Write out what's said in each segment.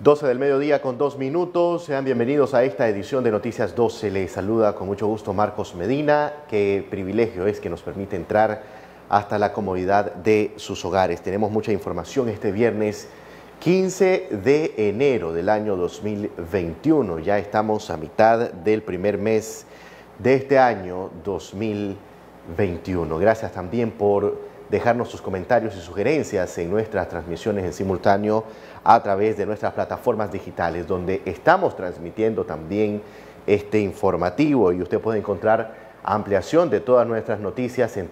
12 del mediodía con 2 minutos. Sean bienvenidos a esta edición de Noticias 12. Les saluda con mucho gusto Marcos Medina. Qué privilegio es que nos permite entrar hasta la comodidad de sus hogares. Tenemos mucha información este viernes 15 de enero del año 2021. Ya estamos a mitad del primer mes de este año 2021. Gracias también por dejarnos sus comentarios y sugerencias en nuestras transmisiones en simultáneo a través de nuestras plataformas digitales, donde estamos transmitiendo también este informativo, y usted puede encontrar ampliación de todas nuestras noticias en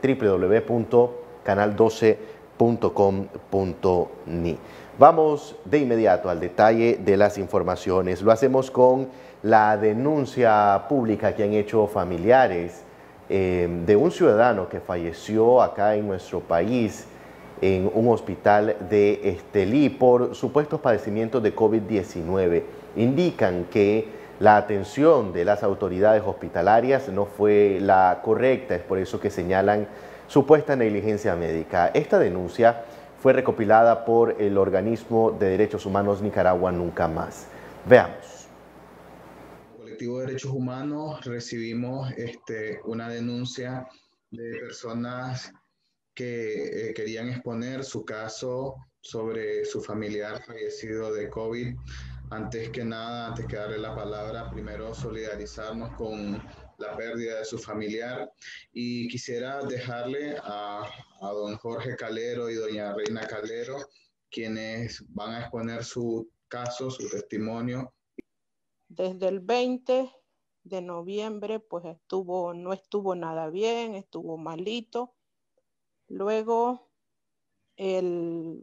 www.canal12.com.ni. Vamos de inmediato al detalle de las informaciones. Lo hacemos con la denuncia pública que han hecho familiares de un ciudadano que falleció acá en nuestro país en un hospital de Estelí por supuestos padecimientos de COVID-19. Indican que la atención de las autoridades hospitalarias no fue la correcta, es por eso que señalan supuesta negligencia médica. Esta denuncia fue recopilada por el organismo de derechos humanos Nicaragua Nunca Más. Veamos. Colectivo de Derechos Humanos recibimos una denuncia de personas que querían exponer su caso sobre su familiar fallecido de COVID. Antes que nada, antes que darle la palabra, primero solidarizarnos con la pérdida de su familiar, y quisiera dejarle a don Jorge Calero y doña Reina Calero, quienes van a exponer su caso, su testimonio. Desde el 20 de noviembre, pues no estuvo nada bien, estuvo malito. Luego, el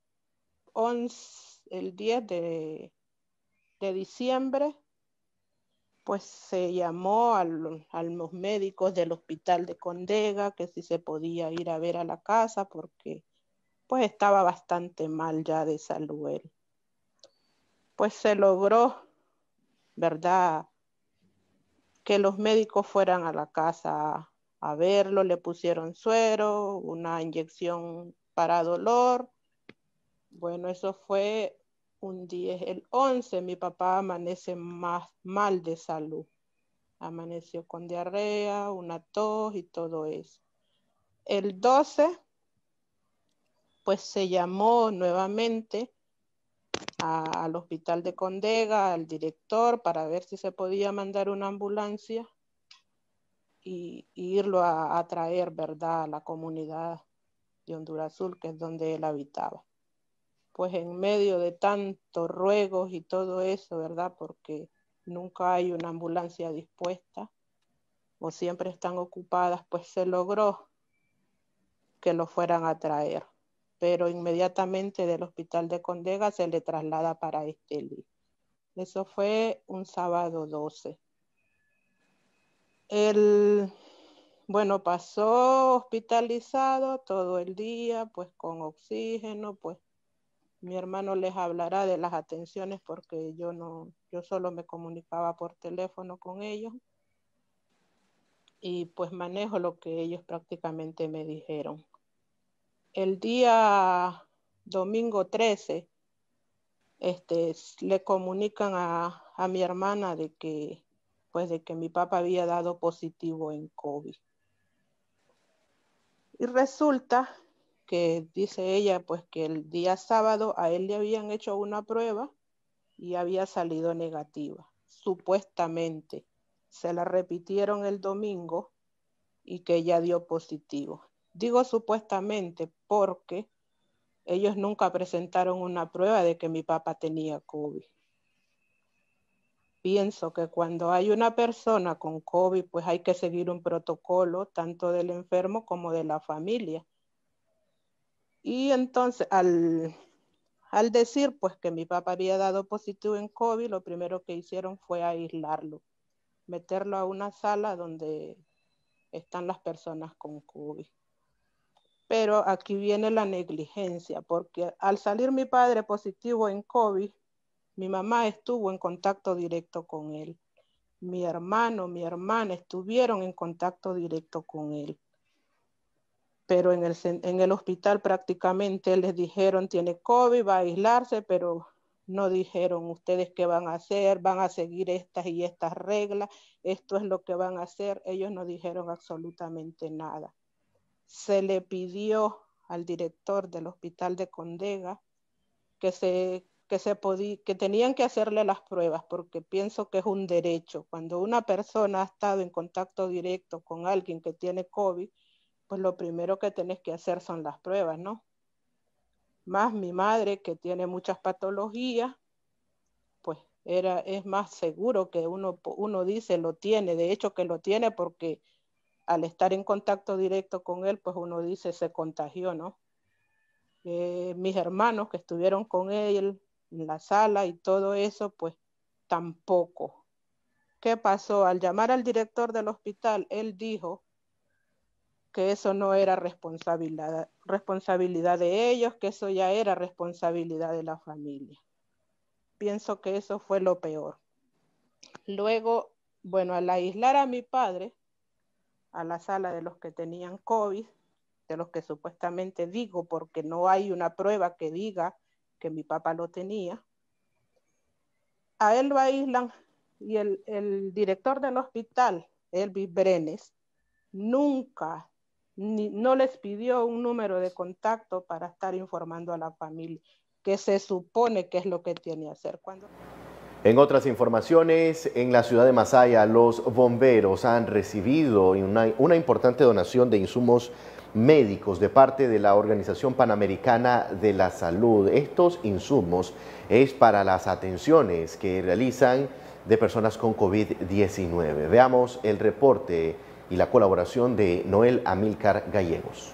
10 de diciembre, pues se llamó a los médicos del hospital de Condega que si se podía ir a ver a la casa porque pues estaba bastante mal ya de salud él. Pues se logró, ¿verdad?, que los médicos fueran a la casa a verlo, le pusieron suero, una inyección para dolor. Bueno, eso fue un día. El 11 mi papá amanece más mal de salud. Amaneció con diarrea, una tos y todo eso. El 12, pues se llamó nuevamente al hospital de Condega, al director, para ver si se podía mandar una ambulancia y irlo a traer, ¿verdad?, a la comunidad de Honduras Sur, que es donde él habitaba. Pues en medio de tantos ruegos y todo eso, ¿verdad?, porque nunca hay una ambulancia dispuesta o siempre están ocupadas, pues se logró que lo fueran a traer. Pero inmediatamente del hospital de Condega se le traslada para Estelí. Eso fue un sábado 12. Bueno, pasó hospitalizado todo el día, pues con oxígeno, pues mi hermano les hablará de las atenciones porque yo solo me comunicaba por teléfono con ellos y pues manejo lo que ellos prácticamente me dijeron. El día domingo 13, le comunican a mi hermana de que mi papá había dado positivo en COVID. Y resulta que dice ella pues que el día sábado a él le habían hecho una prueba y había salido negativa. Supuestamente se la repitieron el domingo y que ella dio positivo. Digo supuestamente porque ellos nunca presentaron una prueba de que mi papá tenía COVID. Pienso que cuando hay una persona con COVID, pues hay que seguir un protocolo, tanto del enfermo como de la familia. Y entonces, al decir pues que mi papá había dado positivo en COVID, lo primero que hicieron fue aislarlo, meterlo a una sala donde están las personas con COVID. Pero aquí viene la negligencia, porque al salir mi padre positivo en COVID, mi mamá estuvo en contacto directo con él. Mi hermano, mi hermana estuvieron en contacto directo con él. Pero en el hospital prácticamente les dijeron tiene COVID, va a aislarse, pero No dijeron ustedes qué van a hacer, van a seguir estas y estas reglas, esto es lo que van a hacer. Ellos no dijeron absolutamente nada. Se le pidió al director del hospital de Condega que tenían que hacerle las pruebas, porque pienso que es un derecho. Cuando una persona ha estado en contacto directo con alguien que tiene COVID, pues lo primero que tenés que hacer son las pruebas, ¿no? Más mi madre, que tiene muchas patologías, pues es más seguro que uno dice lo tiene, de hecho que lo tiene porque al estar en contacto directo con él, pues uno dice se contagió, ¿no? Mis hermanos que estuvieron con él en la sala y todo eso, pues tampoco. ¿Qué pasó? Al llamar al director del hospital, él dijo que eso no era responsabilidad de ellos, que eso ya era responsabilidad de la familia. Pienso que eso fue lo peor. Luego, bueno, al aislar a mi padre a la sala de los que tenían COVID, de los que supuestamente digo, porque no hay una prueba que diga que mi papá lo tenía, a él lo aíslan y el director del hospital, Elvis Brenes, nunca, no les pidió un número de contacto para estar informando a la familia, que se supone que es lo que tiene que hacer. En otras informaciones, en la ciudad de Masaya, los bomberos han recibido una importante donación de insumos médicos de parte de la Organización Panamericana de la Salud. Estos insumos es para las atenciones que realizan de personas con COVID-19. Veamos el reporte y la colaboración de Noel Amílcar Gallegos.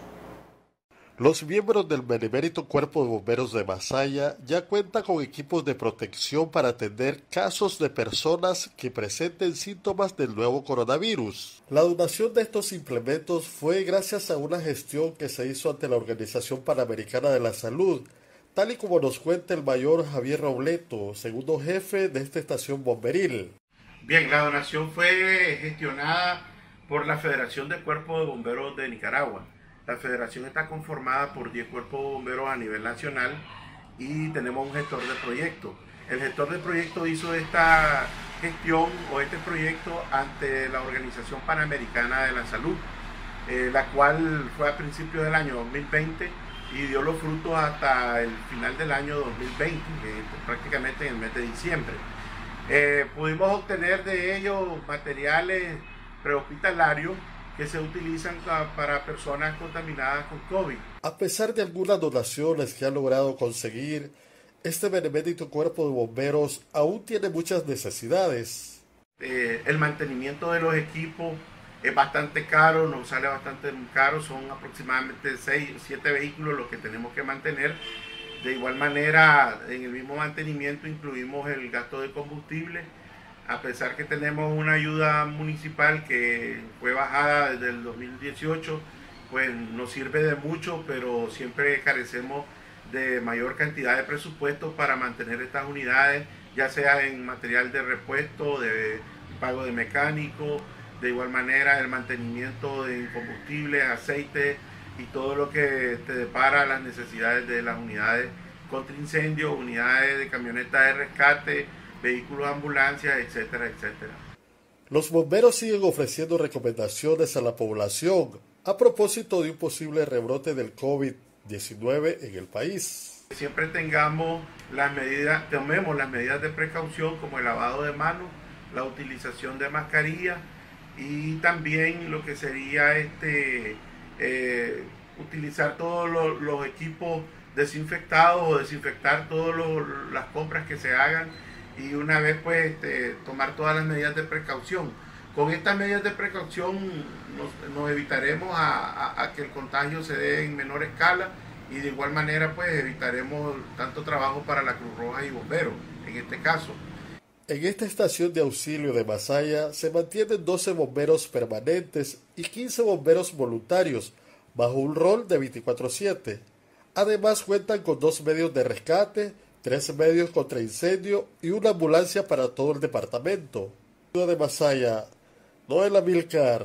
Los miembros del Benemérito Cuerpo de Bomberos de Masaya ya cuentan con equipos de protección para atender casos de personas que presenten síntomas del nuevo coronavirus. La donación de estos implementos fue gracias a una gestión que se hizo ante la Organización Panamericana de la Salud, tal y como nos cuenta el mayor Javier Robleto, segundo jefe de esta estación bomberil. Bien, la donación fue gestionada por la Federación de Cuerpos de Bomberos de Nicaragua. La federación está conformada por 10 cuerpos de bomberos a nivel nacional y tenemos un gestor de proyecto. El gestor de proyecto hizo esta gestión o este proyecto ante la Organización Panamericana de la Salud, la cual fue a principios del año 2020 y dio los frutos hasta el final del año 2020, prácticamente en el mes de diciembre. Pudimos obtener de ellos materiales prehospitalarios que se utilizan para personas contaminadas con COVID. A pesar de algunas donaciones que ha logrado conseguir, este benemérito cuerpo de bomberos aún tiene muchas necesidades. El mantenimiento de los equipos es bastante caro, nos sale bastante caro, son aproximadamente 6 o 7 vehículos los que tenemos que mantener. De igual manera, en el mismo mantenimiento incluimos el gasto de combustible. A pesar que tenemos una ayuda municipal que fue bajada desde el 2018, pues nos sirve de mucho, pero siempre carecemos de mayor cantidad de presupuesto para mantener estas unidades, ya sea en material de repuesto, de pago de mecánico, de igual manera el mantenimiento de combustible, aceite y todo lo que te depara las necesidades de las unidades contra incendio, unidades de camionetas de rescate, vehículos, ambulancias, etcétera, etcétera. Los bomberos siguen ofreciendo recomendaciones a la población a propósito de un posible rebrote del COVID-19 en el país. Siempre tomemos las medidas de precaución como el lavado de manos, la utilización de mascarilla y también lo que sería utilizar todos los equipos desinfectados o desinfectar todas las compras que se hagan y una vez pues tomar todas las medidas de precaución. Con estas medidas de precaución nos evitaremos a que el contagio se dé en menor escala y de igual manera pues evitaremos tanto trabajo para la Cruz Roja y bomberos en este caso. En esta estación de auxilio de Masaya se mantienen 12 bomberos permanentes y 15 bomberos voluntarios bajo un rol de 24/7. Además cuentan con 2 medios de rescate, 3 medios contra incendio y una ambulancia para todo el departamento. De Masaya, Noel Amílcar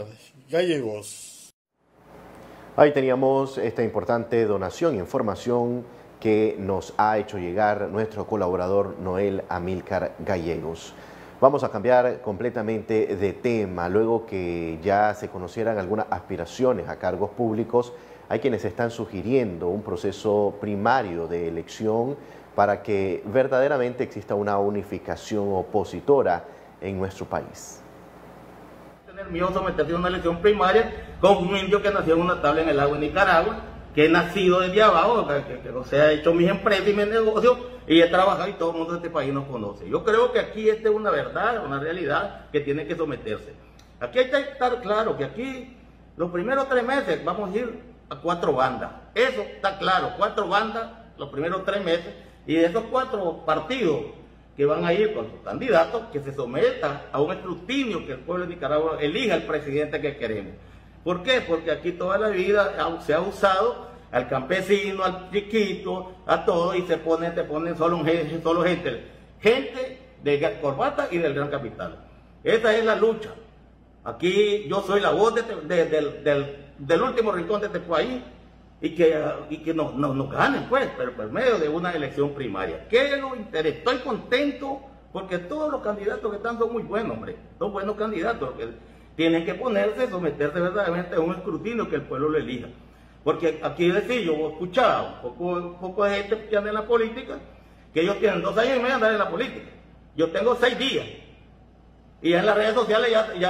Gallegos. Ahí teníamos esta importante donación e información que que nos ha hecho llegar nuestro colaborador Noel Amílcar Gallegos. Vamos a cambiar completamente de tema. Luego que ya se conocieran algunas aspiraciones a cargos públicos, hay quienes están sugiriendo un proceso primario de elección para que verdaderamente exista una unificación opositora en nuestro país. Tener miedo someterse a una elección primaria con un indio que nació en una tabla en el lago de Nicaragua, que he nacido desde abajo, que no se ha hecho mis empresas y mis negocios, y he trabajado y todo el mundo de este país nos conoce. Yo creo que aquí esta es una verdad, una realidad que tiene que someterse. Aquí hay que estar claro que aquí los primeros 3 meses vamos a ir a 4 bandas. Eso está claro, 4 bandas los primeros 3 meses, y esos 4 partidos que van a ir con sus candidatos, que se sometan a un escrutinio que el pueblo de Nicaragua elija al presidente que queremos. ¿Por qué? Porque aquí toda la vida se ha usado al campesino, al chiquito, a todo, y te ponen solo gente de corbata y del gran capital. Esa es la lucha. Aquí yo soy la voz del último rincón de este país, y que nos ganen, pues, pero por medio de una elección primaria. ¿Qué es lo interés? Estoy contento porque todos los candidatos que están son muy buenos, hombre. Son buenos candidatos. Que tienen que someterse verdaderamente a un escrutinio que el pueblo lo elija. Porque aquí decir, yo escuchaba un poco de gente que anda en la política, que ellos tienen 2 años y medio de andar en la política. Yo tengo 6 días. Y en las redes sociales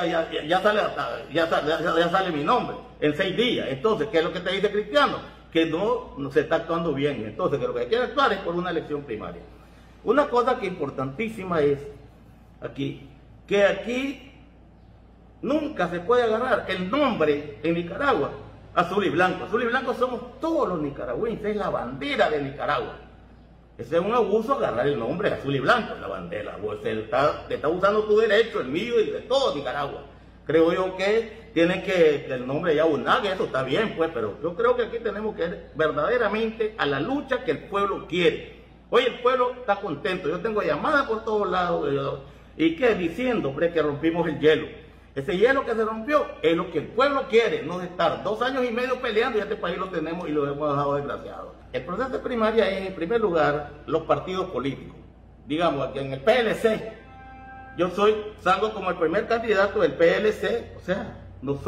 ya sale mi nombre, en 6 días. Entonces, ¿qué es lo que te dice Cristiano? Que no se está actuando bien. Entonces, que lo que hay que actuar es por una elección primaria. Una cosa que importantísima es que aquí nunca se puede agarrar el nombre en Nicaragua azul y blanco. Azul y blanco somos todos los nicaragüenses, es la bandera de Nicaragua. Ese es un abuso agarrar el nombre azul y blanco, la bandera. Te está usando tu derecho, el mío y de todo Nicaragua. Creo yo que tiene que el nombre ya UNAG, eso está bien, pues, pero yo creo que aquí tenemos que ir verdaderamente a la lucha que el pueblo quiere. Hoy el pueblo está contento. Yo tengo llamadas por todos lados. ¿Y qué? Diciendo, hombre, que rompimos el hielo. Ese hielo que se rompió es lo que el pueblo quiere, no de estar 2 años y medio peleando y este país lo tenemos y lo hemos dejado desgraciado. El proceso de primaria es, en primer lugar, los partidos políticos. Digamos, que en el PLC, yo salgo como el primer candidato del PLC, o sea,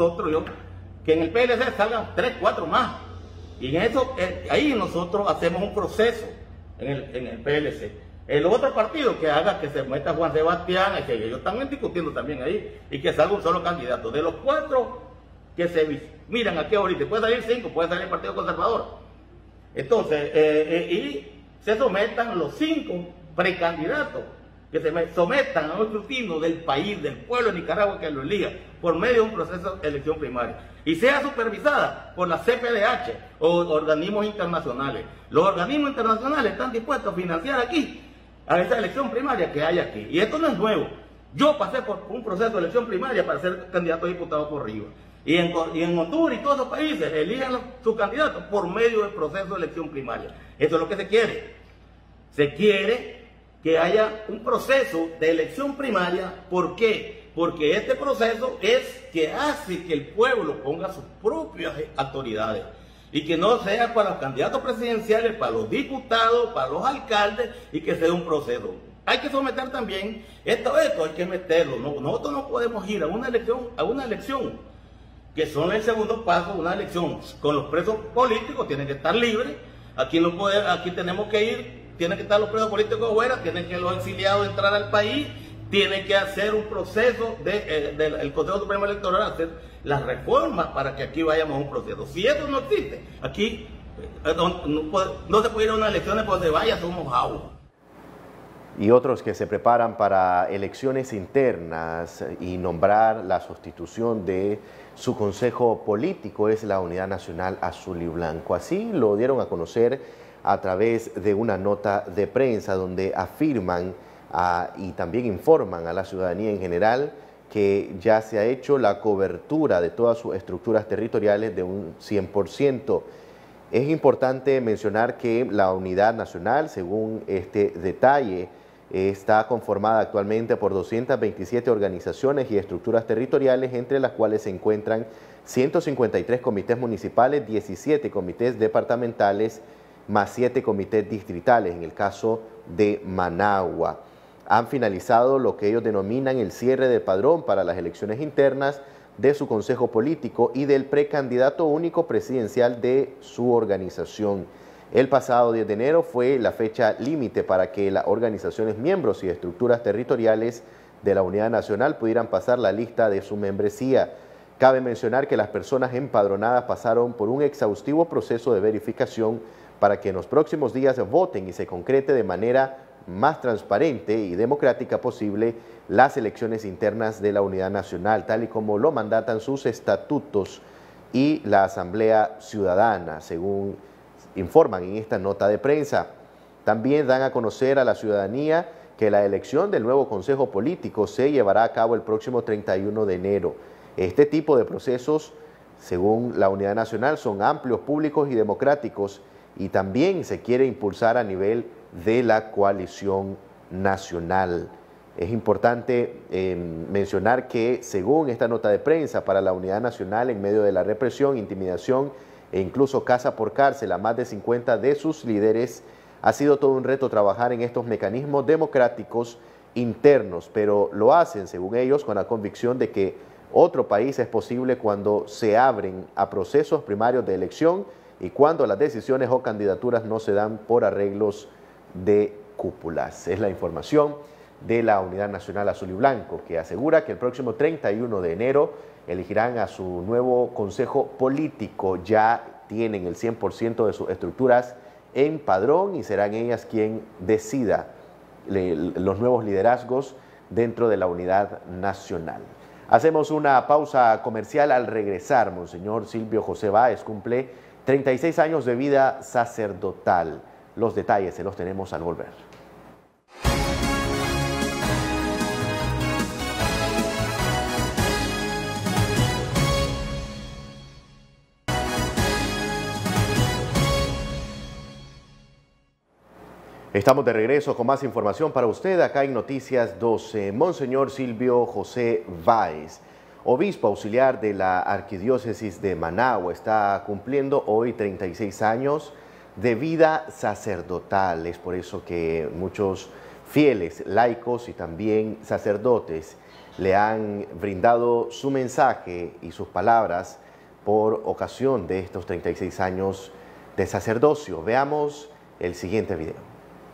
que en el PLC salgan 3, 4 más. Y en eso, ahí nosotros hacemos un proceso en el PLC. El otro partido que haga que se meta Juan Sebastián, que ellos están discutiendo también ahí, y que salga un solo candidato. De los 4 que se miran aquí ahorita, puede salir 5, puede salir el Partido Conservador. Entonces, y se sometan los 5 precandidatos, que se sometan a un escrutinio del país, del pueblo de Nicaragua que lo elija, por medio de un proceso de elección primaria. Y sea supervisada por la CPDH o organismos internacionales. Los organismos internacionales están dispuestos a financiar aquí a esa elección primaria que hay aquí. Y esto no es nuevo. Yo pasé por un proceso de elección primaria para ser candidato a diputado por Río. Y en Honduras y todos los países eligen sus candidatos por medio del proceso de elección primaria. Eso es lo que se quiere. Se quiere que haya un proceso de elección primaria. ¿Por qué? Porque este proceso es que hace que el pueblo ponga sus propias autoridades. Y que no sea para los candidatos presidenciales, para los diputados, para los alcaldes, y que sea un proceso. Hay que someter también, esto hay que meterlo. Nosotros no podemos ir a una elección, que son el segundo paso, una elección con los presos políticos, tienen que estar libres. Aquí tenemos que ir, tienen que estar los presos políticos afuera, tienen que los exiliados entrar al país, tienen que hacer un proceso del Consejo Supremo Electoral, hacer las reformas para que aquí vayamos a un proceso. Si eso no existe, aquí no se puede ir a unas elecciones por donde vaya, somos agua. Y otros que se preparan para elecciones internas y nombrar la sustitución de su consejo político es la Unidad Nacional Azul y Blanco. Así lo dieron a conocer a través de una nota de prensa donde afirman y también informan a la ciudadanía en general que ya se ha hecho la cobertura de todas sus estructuras territoriales de un 100%. Es importante mencionar que la Unidad Nacional, según este detalle, está conformada actualmente por 227 organizaciones y estructuras territoriales, entre las cuales se encuentran 153 comités municipales, 17 comités departamentales más 7 comités distritales, en el caso de Managua. Han finalizado lo que ellos denominan el cierre del padrón para las elecciones internas de su consejo político y del precandidato único presidencial de su organización. El pasado 10 de enero fue la fecha límite para que las organizaciones miembros y estructuras territoriales de la Unidad Nacional pudieran pasar la lista de su membresía. Cabe mencionar que las personas empadronadas pasaron por un exhaustivo proceso de verificación para que en los próximos días voten y se concrete de manera más transparente y democrática posible las elecciones internas de la Unidad Nacional, tal y como lo mandatan sus estatutos y la Asamblea Ciudadana, según informan en esta nota de prensa. También dan a conocer a la ciudadanía que la elección del nuevo Consejo Político se llevará a cabo el próximo 31 de enero. Este tipo de procesos, según la Unidad Nacional, son amplios, públicos y democráticos, y también se quiere impulsar a nivel de la coalición nacional. Es importante mencionar que, según esta nota de prensa, para la Unidad Nacional, en medio de la represión, intimidación e incluso casa por cárcel a más de 50 de sus líderes, ha sido todo un reto trabajar en estos mecanismos democráticos internos, pero lo hacen, según ellos, con la convicción de que otro país es posible cuando se abren a procesos primarios de elección y cuando las decisiones o candidaturas no se dan por arreglos de cúpulas. Es la información de la Unidad Nacional Azul y Blanco, que asegura que el próximo 31 de enero elegirán a su nuevo consejo político. Ya tienen el 100% de sus estructuras en padrón y serán ellas quien decida los nuevos liderazgos dentro de la Unidad Nacional. Hacemos una pausa comercial. Al regresar, Monseñor Silvio José Báez cumple 36 años de vida sacerdotal. Los detalles se los tenemos al volver. Estamos de regreso con más información para usted acá en Noticias 12. Monseñor Silvio José Báez, obispo auxiliar de la Arquidiócesis de Managua, está cumpliendo hoy 36 años de vida sacerdotal. Es por eso que muchos fieles, laicos y también sacerdotes le han brindado su mensaje y sus palabras por ocasión de estos 36 años de sacerdocio. Veamos el siguiente video.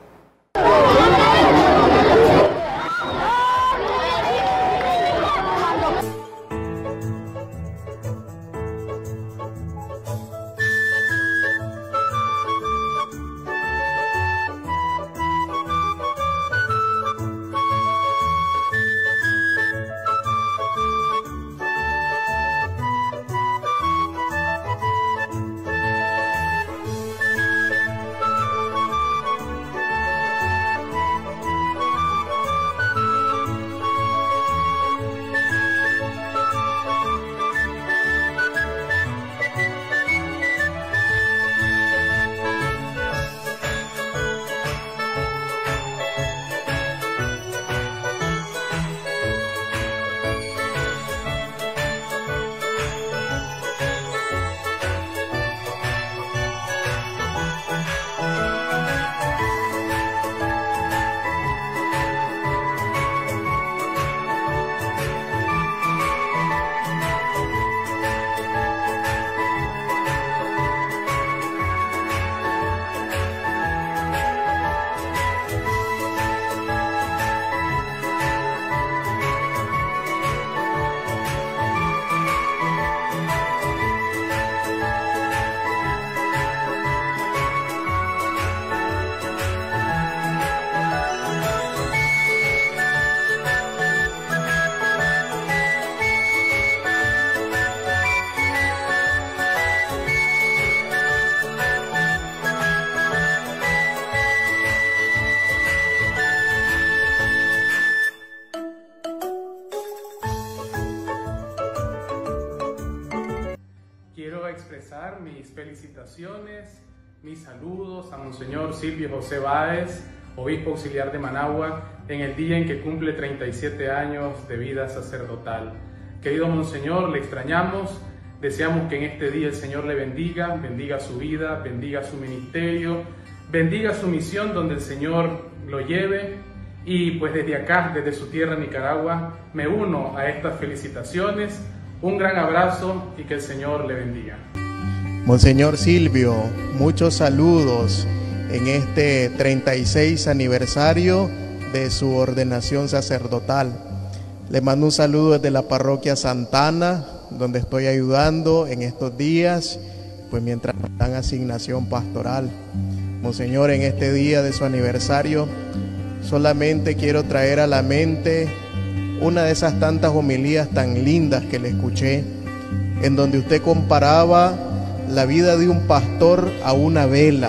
expresar mis felicitaciones, mis saludos a Monseñor Silvio José Báez, obispo auxiliar de Managua, en el día en que cumple 37 años de vida sacerdotal. Querido Monseñor, le extrañamos, Deseamos que en este día el Señor le bendiga, bendiga su vida, bendiga su ministerio, bendiga su misión donde el Señor lo lleve. Y pues desde acá, desde su tierra Nicaragua, me uno a estas felicitaciones. Un gran abrazo y que el Señor le bendiga. Monseñor Silvio, muchos saludos en este 36 aniversario de su ordenación sacerdotal. Le mando un saludo desde la parroquia Santana, donde estoy ayudando en estos días, pues mientras dan asignación pastoral. Monseñor, en este día de su aniversario, solamente quiero traer a la mente una de esas tantas homilías tan lindas que le escuché, en donde usted comparaba la vida de un pastor a una vela.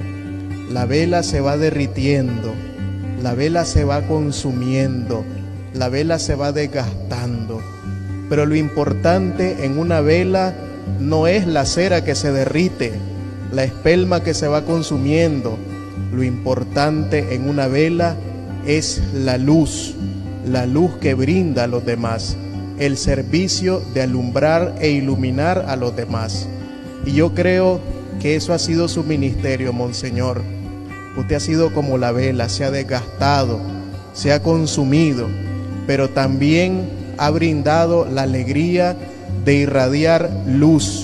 La vela se va derritiendo, la vela se va consumiendo, la vela se va desgastando. Pero lo importante en una vela no es la cera que se derrite, la espelma que se va consumiendo. Lo importante en una vela es la luz que brinda a los demás, el servicio de alumbrar e iluminar a los demás. Y yo creo que eso ha sido su ministerio, Monseñor. Usted ha sido como la vela, se ha desgastado, se ha consumido, pero también ha brindado la alegría de irradiar luz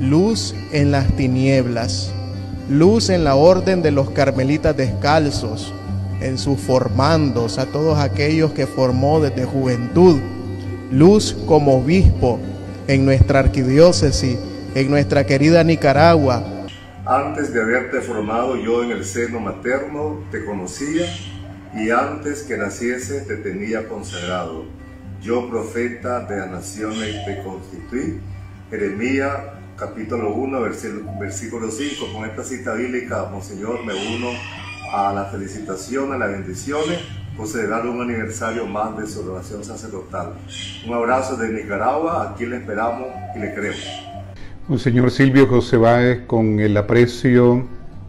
en las tinieblas, luz en la orden de los carmelitas descalzos, en sus formandos, a todos aquellos que formó desde juventud, luz como obispo en nuestra arquidiócesis, en nuestra querida Nicaragua. Antes de haberte formado yo en el seno materno te conocía, y antes que naciese te tenía consagrado. Yo, profeta de las naciones, te constituí. Jeremías capítulo 1, versículo 5. Con esta cita bíblica, Monseñor, me uno a la felicitación, a las bendiciones por celebrar un aniversario más de su ordenación sacerdotal. Un abrazo de Nicaragua, aquí le esperamos y le queremos. Monseñor Silvio José Báez, con el aprecio,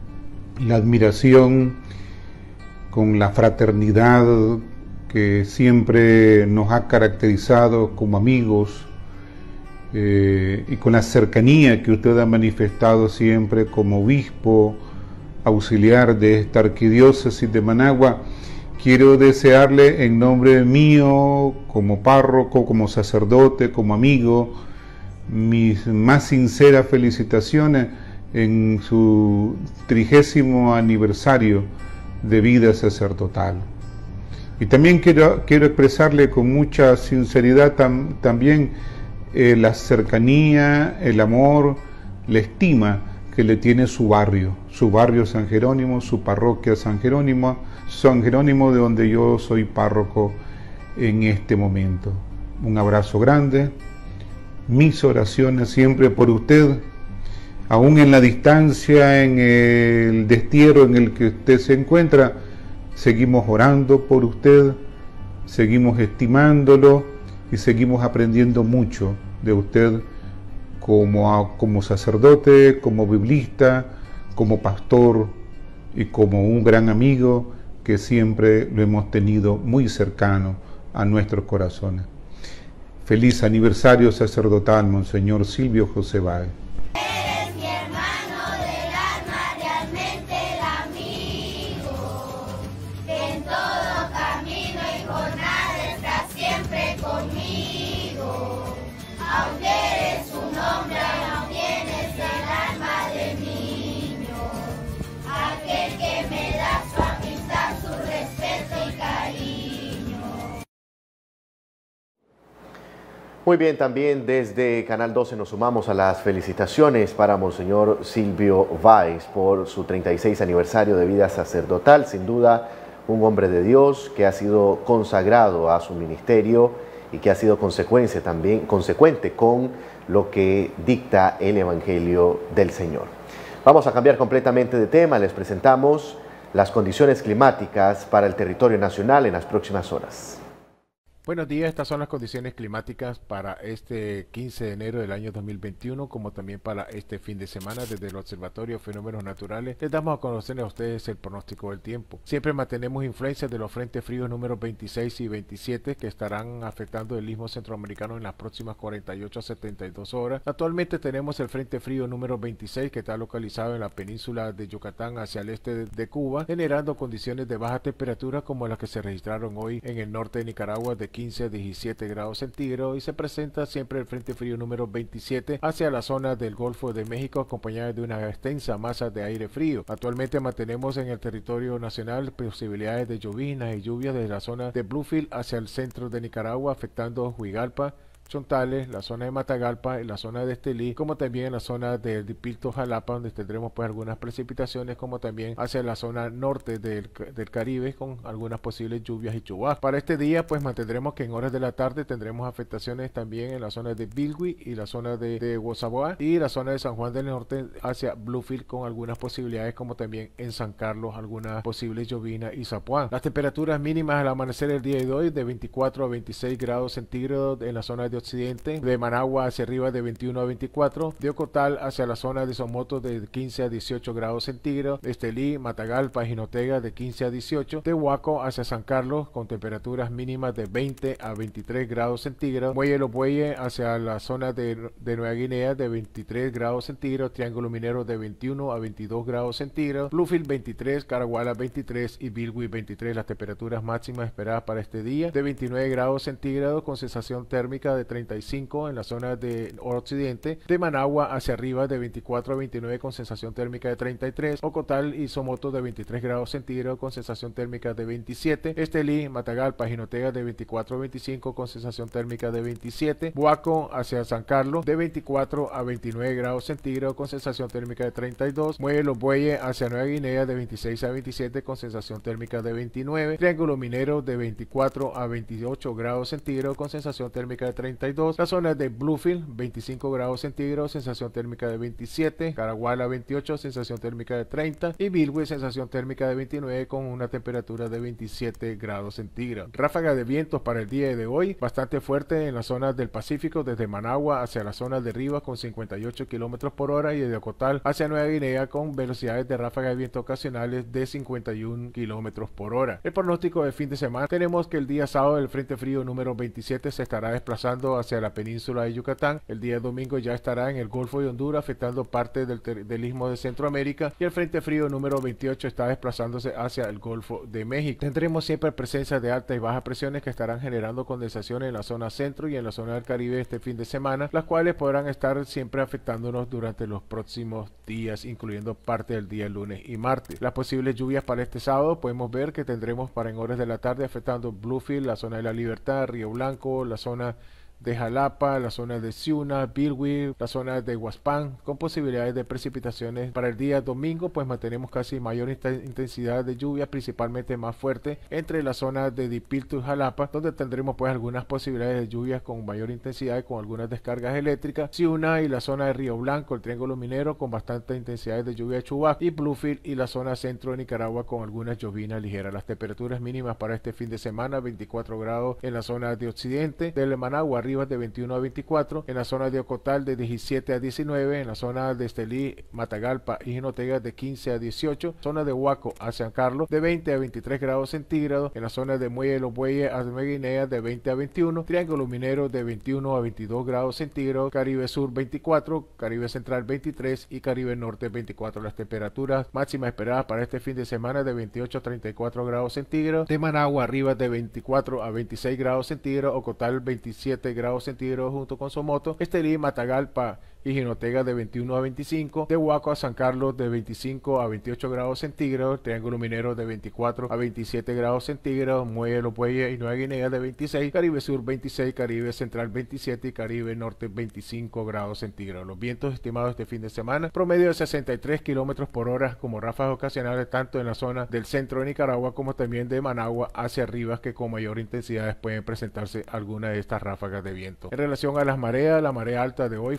la admiración, con la fraternidad que siempre nos ha caracterizado como amigos, y con la cercanía que usted ha manifestado siempre como obispo auxiliar de esta arquidiócesis de Managua, quiero desearle en nombre mío, como párroco, como sacerdote, como amigo, mis más sinceras felicitaciones en su 30º aniversario de vida sacerdotal. Y también quiero expresarle con mucha sinceridad también la cercanía, el amor, la estima que le tiene su barrio San Jerónimo, su parroquia San Jerónimo, de donde yo soy párroco en este momento. Un abrazo grande, mis oraciones siempre por usted, aún en la distancia, en el destierro en el que usted se encuentra. Seguimos orando por usted, seguimos estimándolo y seguimos aprendiendo mucho de usted como sacerdote, como biblista, como pastor y como un gran amigo que siempre lo hemos tenido muy cercano a nuestros corazones. Feliz aniversario sacerdotal, Monseñor Silvio José Báez. Eres mi hermano del alma, realmente el amigo, que en todo camino y jornada está siempre conmigo. Aunque eres un hombre, aún tienes el alma de niño, aquel que me da su amistad, su respeto y cariño. Muy bien, también desde Canal 12 nos sumamos a las felicitaciones para Monseñor Silvio Báez por su 36 aniversario de vida sacerdotal. Sin duda, un hombre de Dios que ha sido consagrado a su ministerio y que ha sido consecuente con lo que dicta el Evangelio del Señor. Vamos a cambiar completamente de tema. Les presentamos las condiciones climáticas para el territorio nacional en las próximas horas. Buenos días, estas son las condiciones climáticas para este 15 de enero del año 2021, como también para este fin de semana. Desde el Observatorio de Fenómenos Naturales les damos a conocer a ustedes el pronóstico del tiempo. Siempre mantenemos influencia de los frentes fríos números 26 y 27 que estarán afectando el istmo centroamericano en las próximas 48 a 72 horas. Actualmente tenemos el frente frío número 26 que está localizado en la península de Yucatán hacia el este de Cuba, generando condiciones de baja temperatura como las que se registraron hoy en el norte de Nicaragua de 15 a 17 grados centígrados, y se presenta siempre el frente frío número 27 hacia la zona del Golfo de México, acompañada de una extensa masa de aire frío. Actualmente mantenemos en el territorio nacional posibilidades de lloviznas y lluvias desde la zona de Bluefield hacia el centro de Nicaragua, afectando Huigalpa, Chontales, la zona de Matagalpa, en la zona de Estelí, como también en la zona de Dipilto, Jalapa, donde tendremos pues algunas precipitaciones, como también hacia la zona norte del Caribe, con algunas posibles lluvias y chubascos. Para este día pues mantendremos que en horas de la tarde tendremos afectaciones también en la zona de Bilwi y la zona de Wozaboa, y la zona de San Juan del Norte hacia Bluefield, con algunas posibilidades, como también en San Carlos algunas posibles lloviznas y Zapuán. Las temperaturas mínimas al amanecer el día de hoy de 24 a 26 grados centígrados en la zona de occidente, de Managua hacia arriba de 21 a 24, de Ocotal hacia la zona de Somoto de 15 a 18 grados centígrados, de Estelí, Matagalpa y Jinotega de 15 a 18, de Huaco hacia San Carlos con temperaturas mínimas de 20 a 23 grados centígrados, Muelle Los Bueyes hacia la zona de Nueva Guinea de 23 grados centígrados, Triángulo Minero de 21 a 22 grados centígrados, Bluefield 23, Caraguala 23 y Bilwi 23. Las temperaturas máximas esperadas para este día de 29 grados centígrados con sensación térmica de 35 en la zona de occidente, de Managua hacia arriba de 24 a 29 con sensación térmica de 33, Ocotal y Somoto de 23 grados centígrados con sensación térmica de 27, Estelí, Matagalpa, Jinotega de 24 a 25 con sensación térmica de 27, Huaco hacia San Carlos de 24 a 29 grados centígrados con sensación térmica de 32, Muelle Los Bueyes hacia Nueva Guinea de 26 a 27 con sensación térmica de 29, Triángulo Minero de 24 a 28 grados centígrados con sensación térmica de 32, la zona de Bluefield 25 grados centígrados, sensación térmica de 27, Caraguala 28, sensación térmica de 30 y Bilwi sensación térmica de 29 con una temperatura de 27 grados centígrados. Ráfaga de vientos para el día de hoy bastante fuerte en las zonas del Pacífico, desde Managua hacia la zona de Rivas con 58 kilómetros por hora y desde Ocotal hacia Nueva Guinea con velocidades de ráfaga de viento ocasionales de 51 kilómetros por hora. El pronóstico del fin de semana: tenemos que el día sábado el frente frío número 27 se estará desplazando hacia la península de Yucatán. El día domingo ya estará en el Golfo de Honduras, afectando parte del istmo de Centroamérica, y el frente frío número 28 está desplazándose hacia el Golfo de México. Tendremos siempre presencia de altas y bajas presiones que estarán generando condensaciones en la zona centro y en la zona del Caribe este fin de semana, las cuales podrán estar siempre afectándonos durante los próximos días, incluyendo parte del día lunes y martes. Las posibles lluvias para este sábado podemos ver que tendremos para en horas de la tarde afectando Bluefield, la zona de La Libertad, Río Blanco, la zona de Jalapa, la zona de Ciuna, Bilwi, la zona de Huaspán, con posibilidades de precipitaciones. Para el día domingo pues mantenemos casi mayor intensidad de lluvia, principalmente más fuerte entre la zona de Dipilto y Jalapa, donde tendremos pues algunas posibilidades de lluvias con mayor intensidad y con algunas descargas eléctricas. Ciuna y la zona de Río Blanco, el Triángulo Minero con bastante intensidad de lluvia de chubascos, y Bluefield y la zona centro de Nicaragua con algunas llovinas ligeras. Las temperaturas mínimas para este fin de semana: 24 grados en la zona de occidente, de Managua arriba de 21 a 24, en la zona de Ocotal de 17 a 19, en la zona de Estelí, Matagalpa y Jinotega de 15 a 18, zona de Huaco a San Carlos de 20 a 23 grados centígrados, en la zona de Muelle Los Bueyes a Nueva Guinea de 20 a 21, Triángulo Minero de 21 a 22 grados centígrados, Caribe Sur 24, Caribe Central 23 y Caribe Norte 24. Las temperaturas máximas esperadas para este fin de semana de 28 a 34 grados centígrados, de Managua arriba de 24 a 26 grados centígrados, Ocotal 27 grados centígrados junto con Somoto, Estelí, Matagalpa y Jinotega de 21 a 25, de Huaco a San Carlos de 25 a 28 grados centígrados, Triángulo Minero de 24 a 27 grados centígrados, Muelle Los Bueyes y Nueva Guinea de 26, Caribe Sur 26, Caribe Central 27 y Caribe Norte 25 grados centígrados. Los vientos estimados este fin de semana: promedio de 63 kilómetros por hora como ráfagas ocasionales tanto en la zona del centro de Nicaragua como también de Managua hacia arriba, que con mayor intensidad pueden presentarse algunas de estas ráfagas de viento. En relación a las mareas, la marea alta de hoy fue a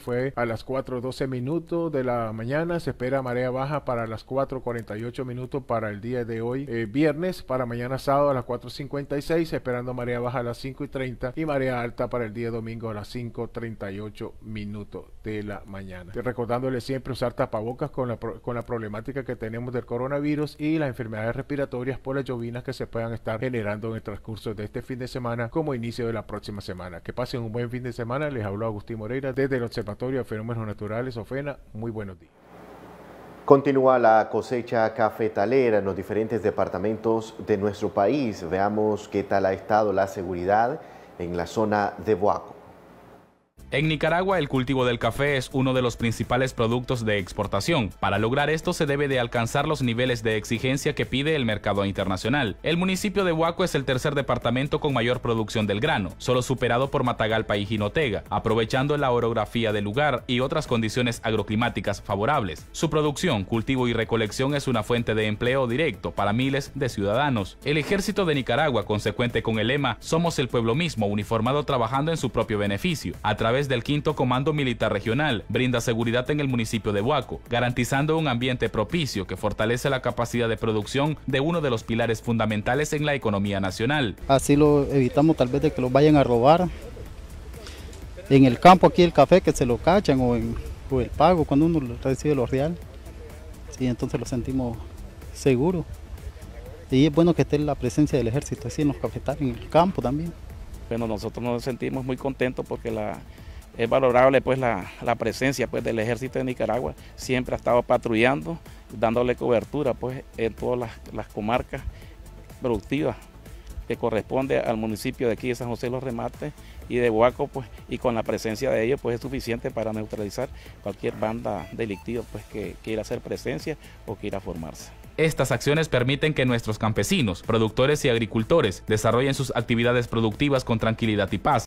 las 4:12 minutos de la mañana. Se espera marea baja para las 4:48 minutos para el día de hoy, viernes. Para mañana sábado a las 4:56, esperando marea baja a las 5:30 y marea alta para el día domingo a las 5:38 minutos de la mañana. Recordándole siempre usar tapabocas con la problemática que tenemos del coronavirus y las enfermedades respiratorias por las llovinas que se puedan estar generando en el transcurso de este fin de semana como inicio de la próxima semana. Que pasen un buen fin de semana. Les habló Agustín Moreira desde el Observatorio de Fenómenos Naturales OFENA. Muy buenos días. Continúa la cosecha cafetalera en los diferentes departamentos de nuestro país. Veamos qué tal ha estado la seguridad en la zona de Boaco. En Nicaragua, el cultivo del café es uno de los principales productos de exportación. Para lograr esto se debe de alcanzar los niveles de exigencia que pide el mercado internacional. El municipio de Boaco es el tercer departamento con mayor producción del grano, solo superado por Matagalpa y Jinotega, aprovechando la orografía del lugar y otras condiciones agroclimáticas favorables. Su producción, cultivo y recolección es una fuente de empleo directo para miles de ciudadanos. El ejército de Nicaragua, consecuente con el lema "Somos el pueblo mismo", uniformado trabajando en su propio beneficio, a través del 5º Comando Militar Regional, brinda seguridad en el municipio de Boaco, garantizando un ambiente propicio que fortalece la capacidad de producción de uno de los pilares fundamentales en la economía nacional. Así lo evitamos tal vez de que lo vayan a robar. En el campo aquí el café que se lo cachan o el pago cuando uno recibe los reales. Sí, entonces lo sentimos seguro. Y es bueno que esté la presencia del ejército así en los cafetales, en el campo también. Bueno, nosotros nos sentimos muy contentos porque es valorable pues la presencia pues del ejército de Nicaragua. Siempre ha estado patrullando, dándole cobertura pues en todas las comarcas productivas que corresponde al municipio de aquí de San José de los Remates y de Boaco, pues, y con la presencia de ellos pues es suficiente para neutralizar cualquier banda delictiva pues que quiera hacer presencia o quiera formarse. Estas acciones permiten que nuestros campesinos, productores y agricultores desarrollen sus actividades productivas con tranquilidad y paz.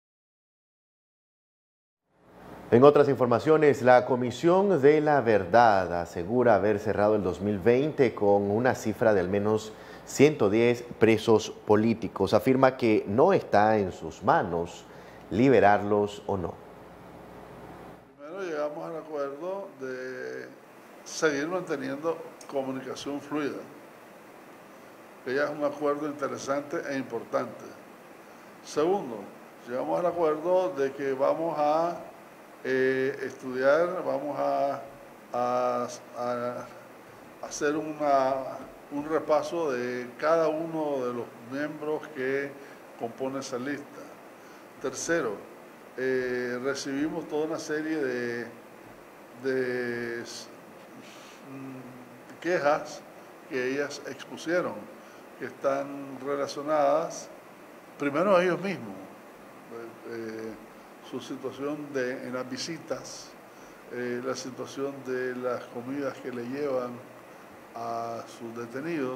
En otras informaciones, la Comisión de la Verdad asegura haber cerrado el 2020 con una cifra de al menos 110 presos políticos. Afirma que no está en sus manos liberarlos o no. Primero llegamos al acuerdo de seguir manteniendo comunicación fluida, que ya es un acuerdo interesante e importante. Segundo, llegamos al acuerdo de que vamos a estudiar, vamos a hacer un repaso de cada uno de los miembros que compone esa lista. Tercero, recibimos toda una serie de quejas que ellas expusieron, que están relacionadas primero a ellos mismos, su situación en las visitas, la situación de las comidas que le llevan a sus detenidos,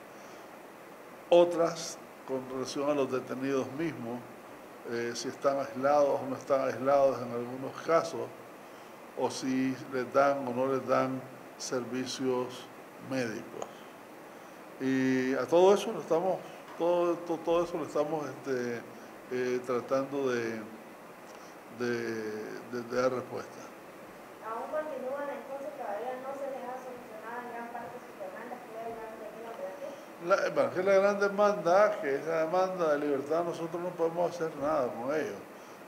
otras con relación a los detenidos mismos, si están aislados o no están aislados en algunos casos, o si les dan o no les dan servicios médicos. Y a todo eso lo estamos, todo eso lo estamos tratando de dar respuesta. ¿Aún continúan entonces, todavía no se les ha solucionado en gran parte sus demandas que ya han tenido que hacer? Que la gran demanda, que es la demanda de libertad, nosotros no podemos hacer nada con ellos.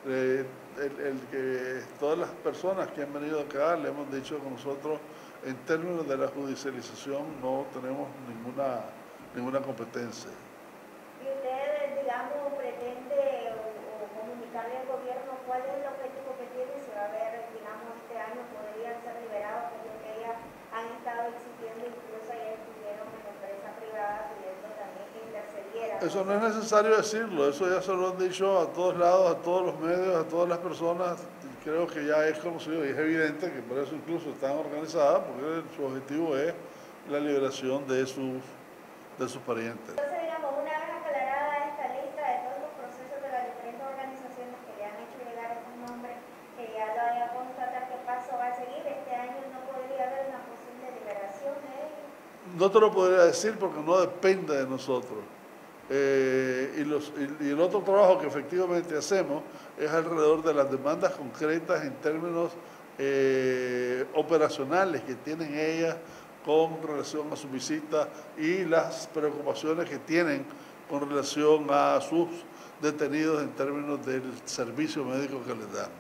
Todas las personas que han venido acá le hemos dicho que nosotros en términos de la judicialización no tenemos ninguna competencia. ¿Y usted, digamos, pretende o comunicarle al gobierno cuál es el objetivo que tiene? Si va a haber, digamos, este año podrían ser liberados, que es lo que ellas han estado exigiendo, incluso ayer estuvieron en la empresa privada pidiendo también que intercediera. Eso no es necesario decirlo, eso ya se lo han dicho a todos lados, a todos los medios, a todas las personas. Creo que ya es conocido y es evidente que por eso incluso están organizadas, porque su objetivo es la liberación de sus parientes. Entonces, digamos, una vez aclarada esta lista de todos los procesos de las diferentes organizaciones que le han hecho llegar estos nombres, que ya lo haya constatar qué paso va a seguir, este año no podría haber una posible liberación de ellos. No te lo podría decir porque no depende de nosotros. Y el otro trabajo que efectivamente hacemos es alrededor de las demandas concretas en términos operacionales que tienen ellas con relación a su visita y las preocupaciones que tienen con relación a sus detenidos en términos del servicio médico que les dan.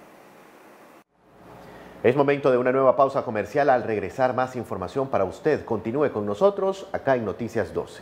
Es momento de una nueva pausa comercial. Al regresar, más información para usted. Continúe con nosotros acá en Noticias 12.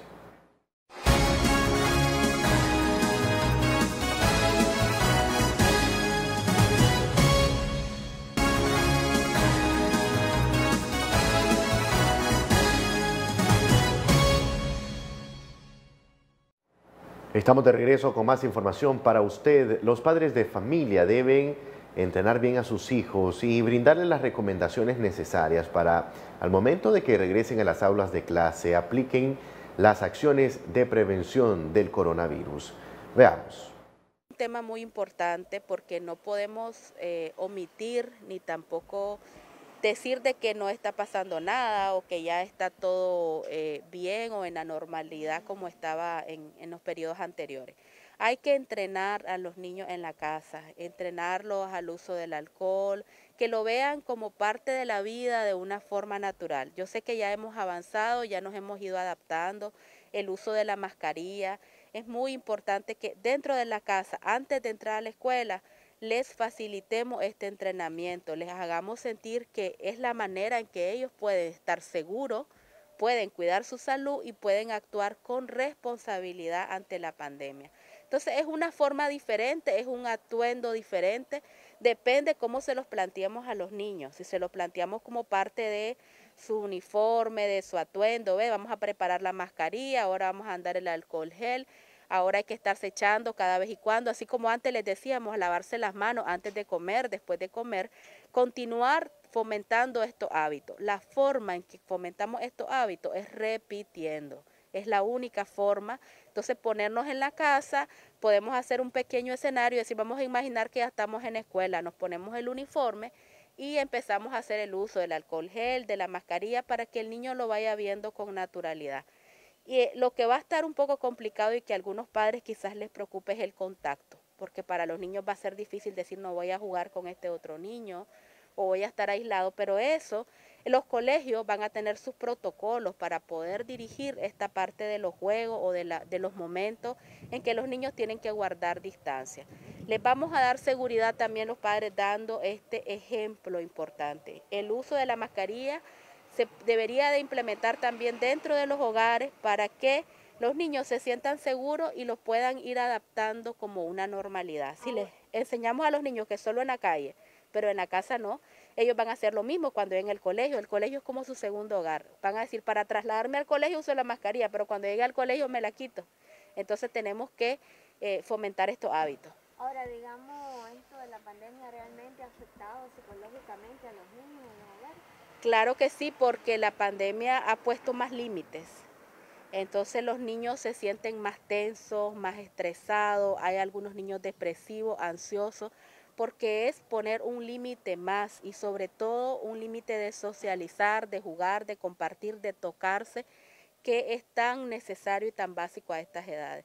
Estamos de regreso con más información para usted. Los padres de familia deben entrenar bien a sus hijos y brindarles las recomendaciones necesarias para, al momento de que regresen a las aulas de clase, apliquen las acciones de prevención del coronavirus. Veamos. Un tema muy importante porque no podemos omitir ni tampoco decir de que no está pasando nada o que ya está todo bien o en la normalidad como estaba en los periodos anteriores. Hay que entrenar a los niños en la casa, entrenarlos al uso del alcohol, que lo vean como parte de la vida de una forma natural. Yo sé que ya hemos avanzado, ya nos hemos ido adaptando, el uso de la mascarilla. Es muy importante que dentro de la casa, antes de entrar a la escuela, les facilitemos este entrenamiento, les hagamos sentir que es la manera en que ellos pueden estar seguros, pueden cuidar su salud y pueden actuar con responsabilidad ante la pandemia. Entonces es una forma diferente, es un atuendo diferente, depende cómo se los planteemos a los niños. Si se los planteamos como parte de su uniforme, de su atuendo, vamos a preparar la mascarilla, ahora vamos a andar el alcohol gel. Ahora hay que estarse echando cada vez y cuando, así como antes les decíamos, lavarse las manos antes de comer, después de comer, continuar fomentando estos hábitos. La forma en que fomentamos estos hábitos es repitiendo, es la única forma. Entonces ponernos en la casa, podemos hacer un pequeño escenario y decir, vamos a imaginar que ya estamos en la escuela, nos ponemos el uniforme y empezamos a hacer el uso del alcohol gel, de la mascarilla, para que el niño lo vaya viendo con naturalidad. Y lo que va a estar un poco complicado y que a algunos padres quizás les preocupe es el contacto, porque para los niños va a ser difícil decir no voy a jugar con este otro niño o voy a estar aislado, pero eso, los colegios van a tener sus protocolos para poder dirigir esta parte de los juegos o de los momentos en que los niños tienen que guardar distancia. Les vamos a dar seguridad también los padres dando este ejemplo importante. El uso de la mascarilla se debería de implementar también dentro de los hogares para que los niños se sientan seguros y los puedan ir adaptando como una normalidad. Si les enseñamos a los niños que solo en la calle, pero en la casa no, ellos van a hacer lo mismo cuando lleguen al colegio. El colegio es como su segundo hogar. Van a decir, para trasladarme al colegio uso la mascarilla, pero cuando llegue al colegio me la quito. Entonces tenemos que fomentar estos hábitos. Ahora, digamos, esto de la pandemia realmente ha afectado psicológicamente a los niños en los hogares. Claro que sí, porque la pandemia ha puesto más límites. Entonces los niños se sienten más tensos, más estresados, hay algunos niños depresivos, ansiosos, porque es poner un límite más y sobre todo un límite de socializar, de jugar, de compartir, de tocarse, que es tan necesario y tan básico a estas edades.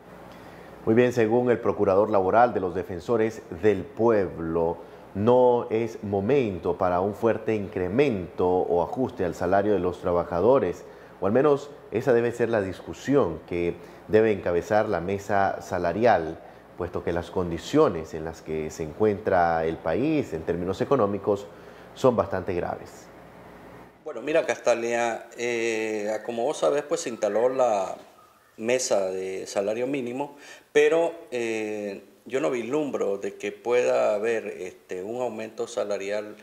Muy bien, según el Procurador Laboral de los Defensores del Pueblo, no es momento para un fuerte incremento o ajuste al salario de los trabajadores, o al menos esa debe ser la discusión que debe encabezar la mesa salarial, puesto que las condiciones en las que se encuentra el país en términos económicos son bastante graves. Bueno, mira, Castalia, como vos sabés, pues se instaló la mesa de salario mínimo, pero yo no vislumbro de que pueda haber un aumento salarial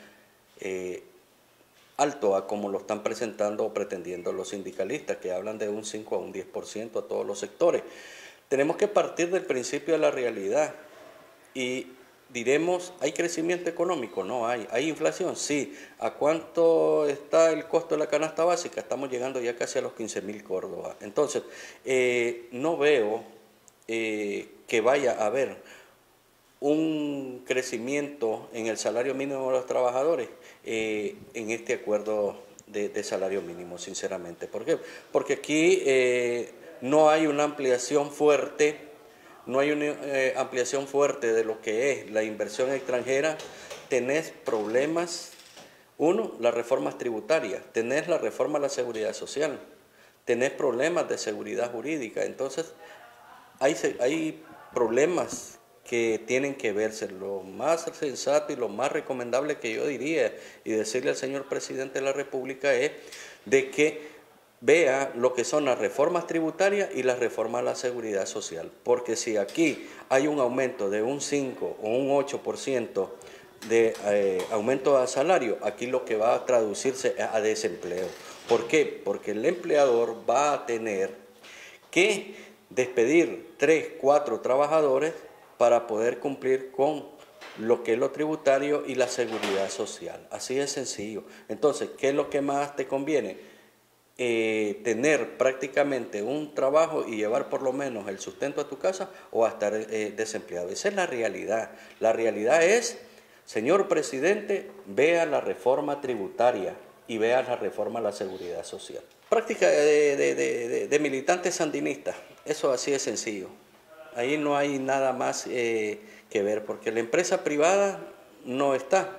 alto a como lo están presentando o pretendiendo los sindicalistas, que hablan de un 5 a un 10% a todos los sectores. Tenemos que partir del principio de la realidad y diremos, ¿hay crecimiento económico? No hay. ¿Hay inflación? Sí. ¿A cuánto está el costo de la canasta básica? Estamos llegando ya casi a los 15.000 Córdoba. Entonces, no veo que vaya a haber un crecimiento en el salario mínimo de los trabajadores en este acuerdo de salario mínimo, sinceramente. ¿Por qué? Porque aquí no hay una ampliación fuerte, de lo que es la inversión extranjera tenés problemas. Uno, las reformas tributarias, tenés la reforma a la seguridad social, tenés problemas de seguridad jurídica. Entonces, hay problemas que tienen que verse. Lo más sensato y lo más recomendable que yo diría y decirle al señor presidente de la República es de que vea lo que son las reformas tributarias y las reformas a la seguridad social. Porque si aquí hay un aumento de un 5 o un 8% de aumento de salario, aquí lo que va a traducirse es a desempleo. ¿Por qué? Porque el empleador va a tener que despedir 3, 4 trabajadores para poder cumplir con lo que es lo tributario y la seguridad social. Así de sencillo. Entonces, ¿qué es lo que más te conviene? Tener prácticamente un trabajo y llevar por lo menos el sustento a tu casa o a estar desempleado. Esa es la realidad. La realidad es, señor presidente, vea la reforma tributaria y vea la reforma a la seguridad social. Práctica de militantes sandinistas, eso así de sencillo. Ahí no hay nada más que ver, porque la empresa privada no está.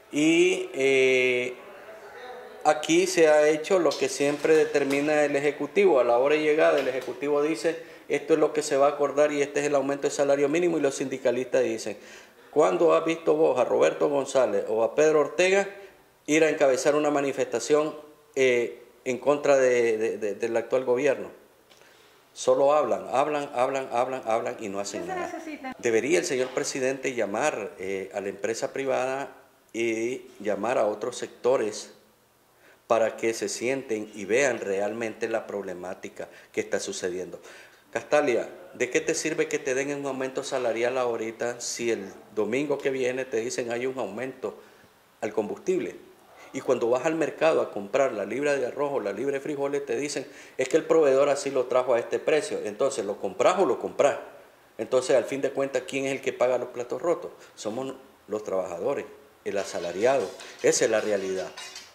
Y aquí se ha hecho lo que siempre determina el Ejecutivo. A la hora de llegada, el Ejecutivo dice, esto es lo que se va a acordar y este es el aumento del salario mínimo, y los sindicalistas dicen, ¿cuándo has visto vos a Roberto González o a Pedro Ortega ir a encabezar una manifestación en contra del actual gobierno? Solo hablan y no hacen nada. Debería el señor presidente llamar a la empresa privada y llamar a otros sectores para que se sienten y vean realmente la problemática que está sucediendo. Castalia, ¿de qué te sirve que te den un aumento salarial ahorita si el domingo que viene te dicen hay un aumento al combustible? Y cuando vas al mercado a comprar la libra de arroz o la libra de frijoles te dicen es que el proveedor así lo trajo a este precio. Entonces, ¿lo compras o lo compras? Entonces, al fin de cuentas, ¿quién es el que paga los platos rotos? Somos los trabajadores, el asalariado. Esa es la realidad.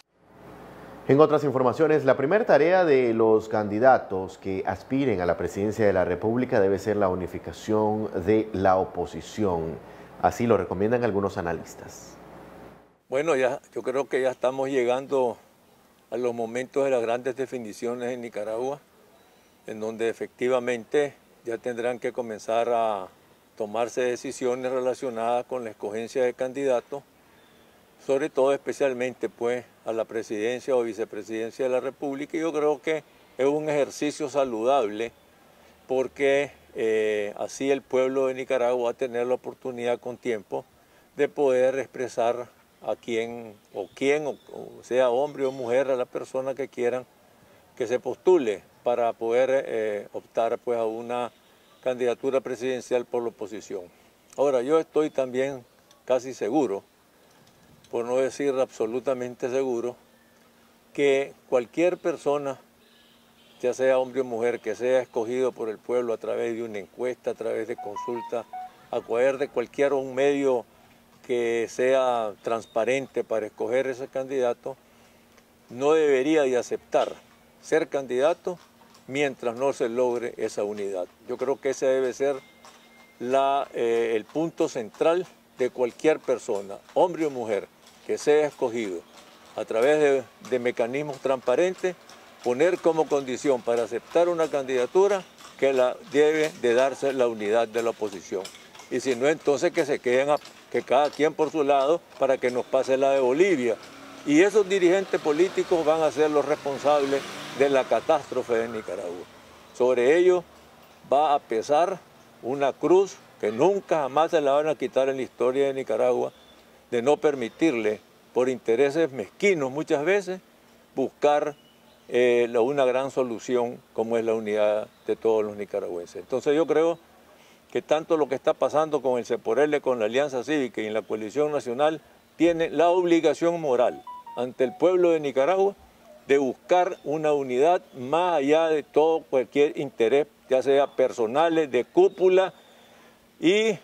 En otras informaciones, la primera tarea de los candidatos que aspiren a la presidencia de la República debe ser la unificación de la oposición. Así lo recomiendan algunos analistas. Bueno, yo creo que ya estamos llegando a los momentos de las grandes definiciones en Nicaragua, en donde efectivamente ya tendrán que comenzar a tomarse decisiones relacionadas con la escogencia de candidatos, sobre todo especialmente pues a la presidencia o vicepresidencia de la República. Y yo creo que es un ejercicio saludable porque así el pueblo de Nicaragua va a tener la oportunidad con tiempo de poder expresar a quién, o sea hombre o mujer, a la persona que quieran que se postule para poder optar pues a una candidatura presidencial por la oposición. Ahora, yo estoy también casi seguro, por no decir absolutamente seguro, que cualquier persona, ya sea hombre o mujer, que sea escogido por el pueblo a través de una encuesta, a través de consulta, a través de cualquier un medio que sea transparente para escoger ese candidato, no debería de aceptar ser candidato mientras no se logre esa unidad. Yo creo que ese debe ser el punto central de cualquier persona, hombre o mujer, que sea escogido a través de mecanismos transparentes, poner como condición para aceptar una candidatura que debe de darse la unidad de la oposición. Y si no, entonces que se queden que cada quien por su lado para que nos pase la de Bolivia. Y esos dirigentes políticos van a ser los responsables de la catástrofe de Nicaragua. Sobre ellos va a pesar una cruz que nunca jamás se la van a quitar en la historia de Nicaragua, de no permitirle, por intereses mezquinos muchas veces, buscar una gran solución como es la unidad de todos los nicaragüenses. Entonces yo creo que tanto lo que está pasando con el CEPORELE, con la Alianza Cívica y en la Coalición Nacional, tiene la obligación moral ante el pueblo de Nicaragua de buscar una unidad más allá de todo cualquier interés, ya sea personales, de cúpula, y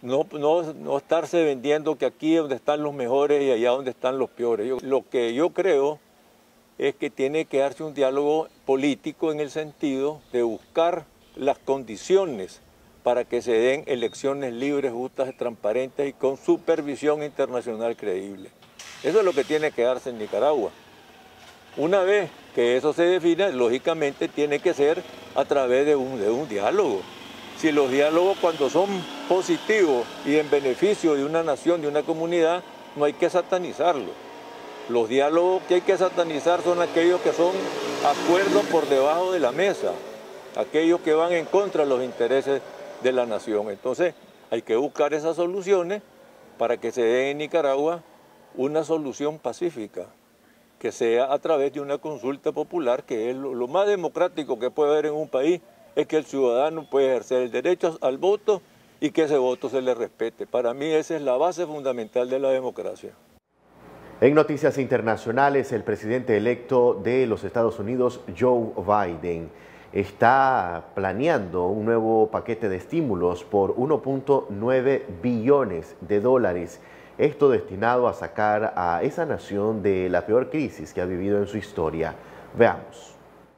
no estarse vendiendo que aquí es donde están los mejores y allá donde están los peores. Lo que yo creo es que tiene que darse un diálogo político en el sentido de buscar las condiciones para que se den elecciones libres, justas, transparentes y con supervisión internacional creíble. Eso es lo que tiene que darse en Nicaragua. Una vez que eso se defina, lógicamente tiene que ser a través de un diálogo. Si los diálogos cuando son positivos y en beneficio de una nación, de una comunidad, no hay que satanizarlos. Los diálogos que hay que satanizar son aquellos que son acuerdos por debajo de la mesa, aquellos que van en contra de los intereses de la nación. Entonces hay que buscar esas soluciones para que se dé en Nicaragua una solución pacífica, que sea a través de una consulta popular, que es lo más democrático que puede haber en un país, es que el ciudadano puede ejercer el derecho al voto y que ese voto se le respete. Para mí esa es la base fundamental de la democracia. En noticias internacionales, el presidente electo de los Estados Unidos, Joe Biden, está planeando un nuevo paquete de estímulos por 1.9 billones de dólares. Esto destinado a sacar a esa nación de la peor crisis que ha vivido en su historia. Veamos.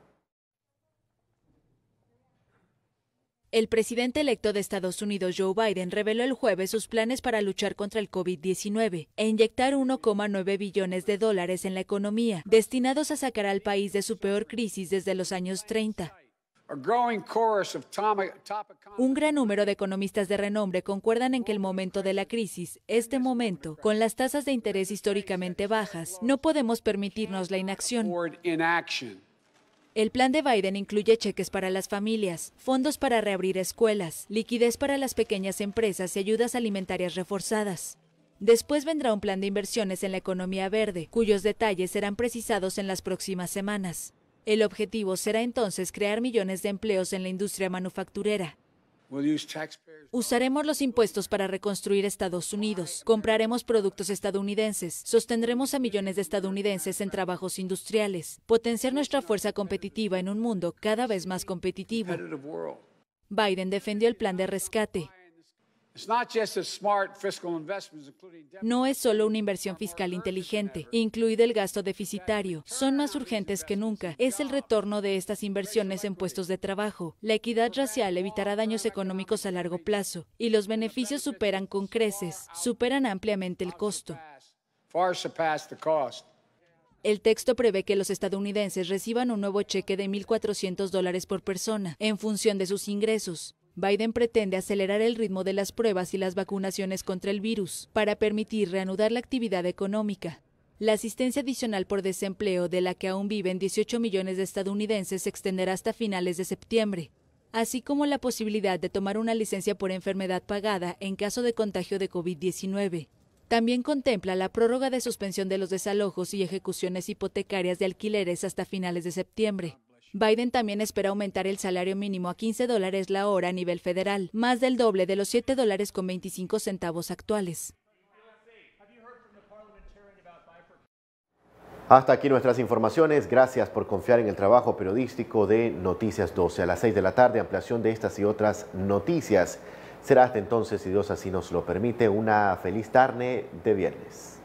El presidente electo de Estados Unidos, Joe Biden, reveló el jueves sus planes para luchar contra el COVID-19 e inyectar 1,9 billones de dólares en la economía, destinados a sacar al país de su peor crisis desde los años 30. Un gran número de economistas de renombre concuerdan en que el momento de la crisis, este momento, con las tasas de interés históricamente bajas, no podemos permitirnos la inacción. El plan de Biden incluye cheques para las familias, fondos para reabrir escuelas, liquidez para las pequeñas empresas y ayudas alimentarias reforzadas. Después vendrá un plan de inversiones en la economía verde, cuyos detalles serán precisados en las próximas semanas. El objetivo será entonces crear millones de empleos en la industria manufacturera. Usaremos los impuestos para reconstruir Estados Unidos, compraremos productos estadounidenses, sostendremos a millones de estadounidenses en trabajos industriales, potenciar nuestra fuerza competitiva en un mundo cada vez más competitivo. Biden defendió el plan de rescate. No es solo una inversión fiscal inteligente, incluido el gasto deficitario. Son más urgentes que nunca. Es el retorno de estas inversiones en puestos de trabajo. La equidad racial evitará daños económicos a largo plazo y los beneficios superan con creces, superan ampliamente el costo. El texto prevé que los estadounidenses reciban un nuevo cheque de $1.400 por persona, en función de sus ingresos. Biden pretende acelerar el ritmo de las pruebas y las vacunaciones contra el virus para permitir reanudar la actividad económica. La asistencia adicional por desempleo, de la que aún viven 18 millones de estadounidenses, se extenderá hasta finales de septiembre, así como la posibilidad de tomar una licencia por enfermedad pagada en caso de contagio de COVID-19. También contempla la prórroga de suspensión de los desalojos y ejecuciones hipotecarias de alquileres hasta finales de septiembre. Biden también espera aumentar el salario mínimo a $15 la hora a nivel federal, más del doble de los $7.25 actuales. Hasta aquí nuestras informaciones. Gracias por confiar en el trabajo periodístico de Noticias 12. A las 6 de la tarde, ampliación de estas y otras noticias. Será hasta entonces, si Dios así nos lo permite, una feliz tarde de viernes.